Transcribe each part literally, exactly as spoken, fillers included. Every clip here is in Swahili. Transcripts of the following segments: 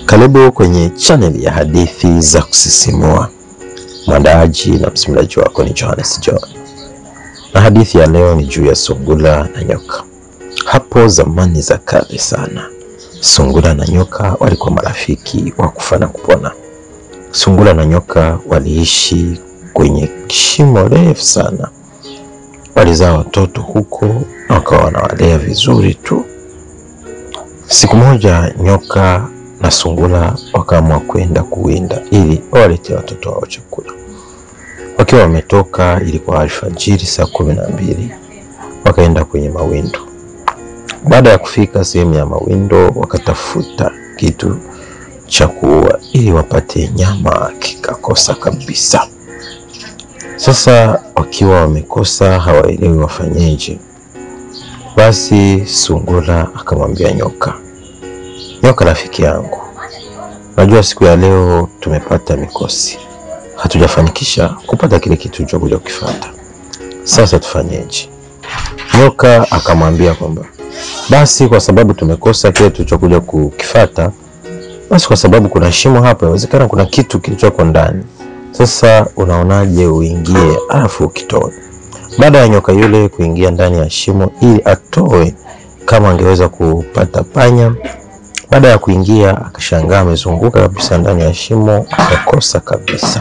Karibu kwenye channel ya hadithi za kusisimua. Mwandaaji na msimuliaji wako ni Johannes John. Na hadithi ya leo ni juu ya Sungura na Nyoka. Hapo zamani za kale sana, Sungura na Nyoka walikuwa marafiki wa kufa na kupona. Sungura na Nyoka waliishi kwenye shimo refu sana. Walizaa watoto huko na wakawa wanawalea vizuri tu. Siku moja Nyoka na Sungura wakaamua kwenda kuwinda ili wawalete watoto wao chakula. Wakiwa wametoka, ilikuwa alfajiri saa kumi na mbili, wakaenda kwenye mawindo. Baada ya kufika sehemu ya mawindo, wakatafuta kitu cha kuua ili wapate nyama, kikakosa kabisa. Sasa wakiwa wamekosa, hawaelewi wafanyeje. Basi Sungura akamwambia Nyoka, "Nyoka rafiki yangu, najua siku ya leo tumepata mikosi. Hatujafanikisha kupata kile kitu cha kuja kukifuata. Sasa tufanyeje?" Nyoka akamwambia kwamba basi kwa sababu tumekosa kile tulichokuja kukifuata, basi kwa sababu kuna shimo hapa, inawezekana kuna kitu kilichoko ndani. Sasa unaonaje uingie alafu ukitoe? Baada ya Nyoka yule kuingia ndani ya shimo ili atoe kama angeweza kupata panya, baada ya kuingia akashangaa amezunguka kabisa ndani ya shimo, akakosa kabisa.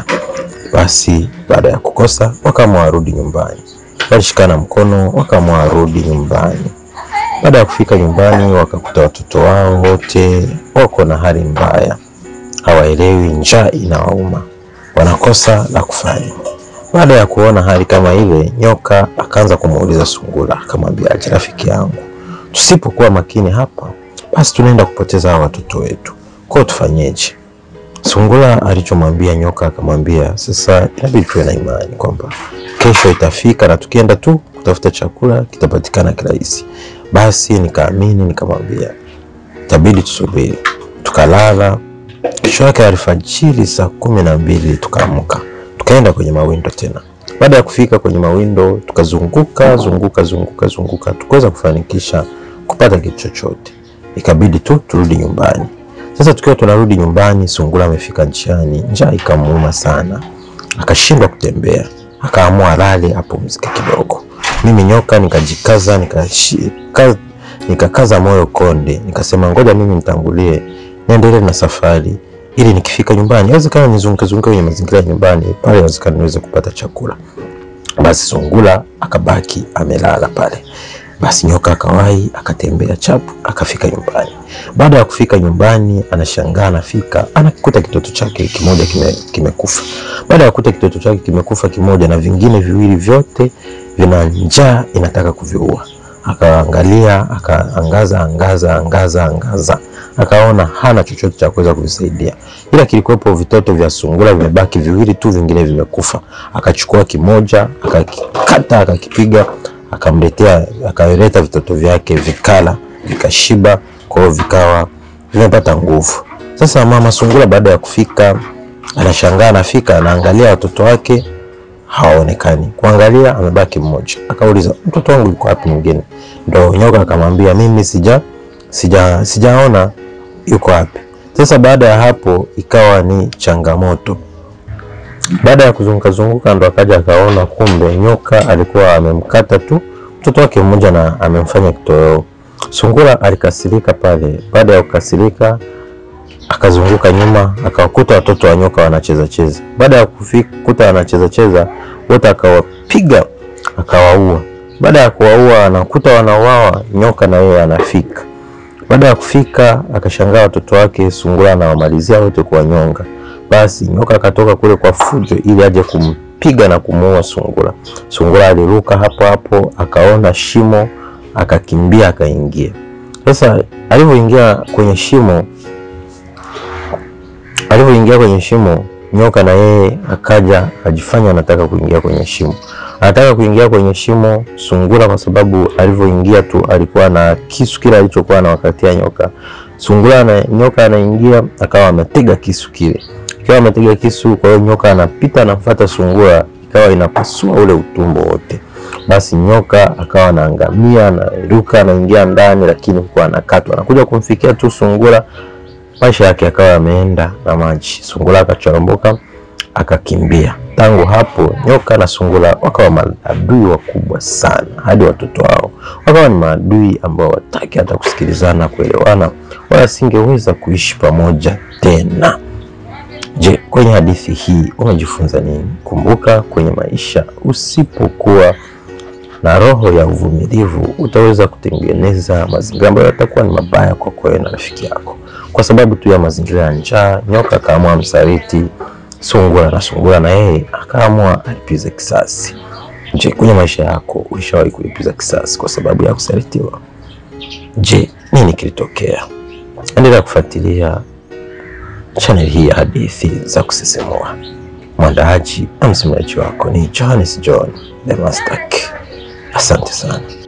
Basi baada ya kukosa wakaamua warudi nyumbani. Walishikana mkono wakaamua warudi nyumbani. Baada ya kufika nyumbani wakakuta watoto wao wote wako na hali mbaya. Hawaelewi, njaa inawauma. Wanakosa la kufanya. Baada ya kuona hali kama ile, Nyoka akaanza kumuuliza Sungura, akamwambia, "Aje rafiki yangu, tusipokuwa makini hapa, basi tunaenda kupoteza hawa watoto wetu. Kwa tufanyeje?" Sungura alichomwambia Nyoka akamwambia, "Sasa inabidi tuwe na imani kwamba kesho itafika na tukienda tu kutafuta chakula kitapatikana kirahisi." Basi nikaamini, nikamwambia, "Itabidi tusubiri." Tukalala. Kesho yake alfajiri saa kumi na mbili tukaamka. Tukaenda kwenye mawindo tena. Baada ya kufika kwenye mawindo, tukazunguka zunguka zunguka zunguka, tukaweza kufanikisha kupata kitu chochote. Ikabidi tu turudi nyumbani. Sasa tukiwa tunarudi nyumbani, Sungura amefika njiani, njaa ikamuuma sana. Akashindwa kutembea. Akaamua lale apumzike kidogo. Mimi Nyoka nikajikaza, nikashika nikakaza moyo konde. Nikasema ngoja mimi nitangulie, niendelee na safari ili nikifika nyumbani inawezekana nizunguke zunguke kwenye mazingira ya nyumbani, pale inawezekana niweze kupata chakula. Basi Sungura akabaki amelala pale. Basi Nyoka akawahi akatembea chapu akafika nyumbani. Baada ya kufika nyumbani, anashangaa, anafika anakuta kitoto chake kimoja kime, kimekufa. Baada ya kukuta kitoto chake kimekufa kimoja na vingine viwili vyote vina njaa inataka kuviua. Akaangalia, akaangaza angaza angaza angaza. Akaona hana chochote cha kuweza kuvisaidia. Ila kilikuwepo vitoto vya Sungura vimebaki viwili tu, vingine vimekufa. Akachukua kimoja, akakikata, akakipiga, akamletea, akaleta vitoto vyake vikala, vikashiba, kwa hiyo vikawa vimepata nguvu. Sasa mama Sungura baada ya kufika, anashangaa, anafika anaangalia watoto wake hawaonekani. Kuangalia amebaki mmoja. Akauliza, "Mtoto wangu yuko wapi mwingine?" Ndio Nyoka akamwambia, "Mimi sija sija sijaona yuko wapi." Sasa baada ya hapo ikawa ni changamoto. Baada ya kuzunguka zunguka ndo akaja akaona kumbe Nyoka alikuwa amemkata tu mtoto wake mmoja na amemfanya kitoweo. Sungura alikasirika pale. Baada ya kukasirika akazunguka nyuma, akawakuta watoto wa Nyoka wanacheza cheza. Baada ya kukuta wanacheza cheza, wote akawapiga, akawaua. Baada ya kuwaua anakuta wanauawa, Nyoka na yeye anafika. Baada ya kufika akashangaa watoto wake Sungura anawamalizia wote kwa nyonga. Basi Nyoka akatoka kule kwa fujo ili aje kumpiga na kumuua Sungura. Sungura aliruka hapo hapo, akaona shimo, akakimbia akaingia. Sasa alipoingia kwenye shimo, alipoingia kwenye shimo, Nyoka na yeye akaja ajifanya anataka kuingia kwenye shimo. Anataka kuingia kwenye shimo Sungura kwa sababu alipoingia tu alikuwa na kisu kile alichokuwa na wakatia Nyoka. Sungura na Nyoka anaingia akawa ametega kisu kile. Ikawa ametega kisu, kwa hiyo Nyoka anapita anafuata Sungura, ikawa inapasua ule utumbo wote. Basi Nyoka akawa anaangamia, anaruka anaingia ndani, lakini kwa anakatwa. Anakuja kumfikia tu Sungura, maisha yake yakawa yameenda na maji. Sungura akachoromboka akakimbia. Tangu hapo Nyoka na Sungura wakawa maadui wakubwa sana, hadi watoto wao wakawa ni maadui ambao wataki hata kusikilizana, kuelewana, wala singeweza kuishi pamoja tena. Je, kwenye hadithi hii umejifunza nini? Kumbuka, kwenye maisha usipokuwa na roho ya uvumilivu utaweza kutengeneza mazingira ambayo yatakuwa ni mabaya kwa wewe na rafiki yako. Kwa sababu tu ya mazingira ya njaa, Nyoka akaamua msaliti Sungura, na Sungura na yeye akaamua alipize kisasi. Je, kwenye maisha yako ulishawahi kulipiza kisasi kwa sababu ya kusalitiwa? Je, nini kilitokea? Endelea kufuatilia channel hii ya hadithi za kusisimua. Mwandaaji na msimuliaji wako ni John, the Master. Asante sana.